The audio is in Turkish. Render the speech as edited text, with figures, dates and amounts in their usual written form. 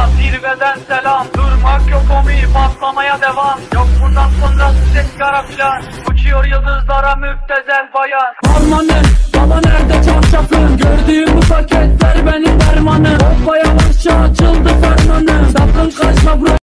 Sana zirveden selam. Durmak yok omi, patlamaya devam. Yok buradan sonra ses kara plan. Uçuyor yıldızlara müptezel bayan. Harmanın baba nerede çarşafın? Gördüğüm bu paketler